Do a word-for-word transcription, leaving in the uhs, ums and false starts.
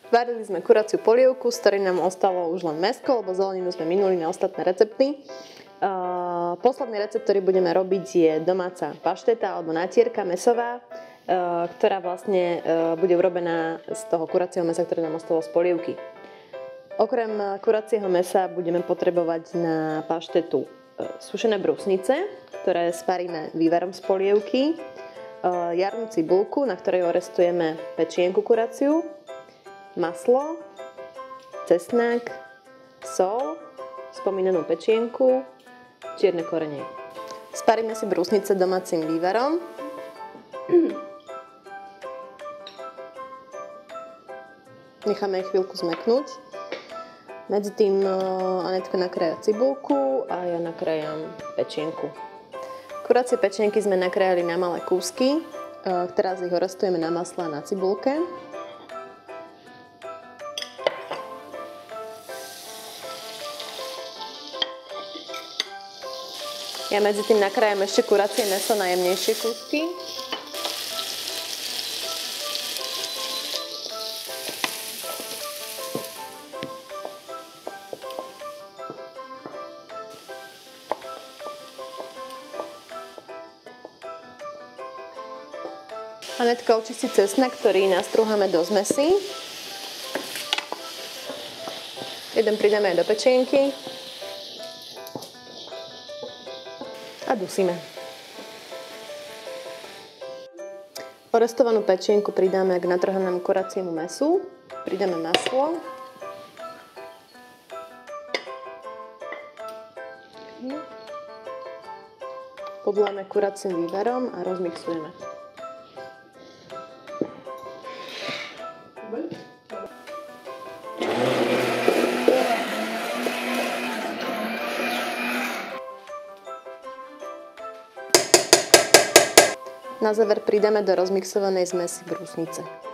Varili sme kuraciu polievku, z ktorej nám ostalo už len mäsko, lebo zeleninu sme minuli na ostatné recepty. Uh, posledný recept, ktorý budeme robiť, je domáca pašteta alebo natierka mäsová, uh, ktorá vlastne uh, bude urobená z toho kuracieho mäsa, ktoré nám ostalo z polievky. Okrem kuracieho mäsa budeme potrebovať na paštetu uh, sušené brusnice, ktoré sparíme vývarom z polievky, uh, jarnú cibulku, na ktorej orestujeme pečienku kuraciu, maslo, cesnak, sol, spomínanú pečienku, čierne korenie. Sparíme si brusnice domácim vývarom. Necháme ich chvíľku zmäknúť. Medzi tým Anetka nakrája cibulku a ja nakrájam pečienku. Kuracie pečienky sme nakrájali na malé kúsky. Teraz ich orestujeme na masle a na cibulke. Ja medzi tým nakrájam ešte kuracie mäso na jemnejšie kúsky. Anetka očistí cesnak, ktorý nastrúhame do zmesi. Jeden pridáme aj do pečienky. A dusíme. Orestovanú pečienku pridáme k natrhanému kuraciemu mäsu. Pridáme maslo. Podláme kuracím vývarom a rozmixujeme. Na záver pridáme do rozmixovanej zmesi brusnice.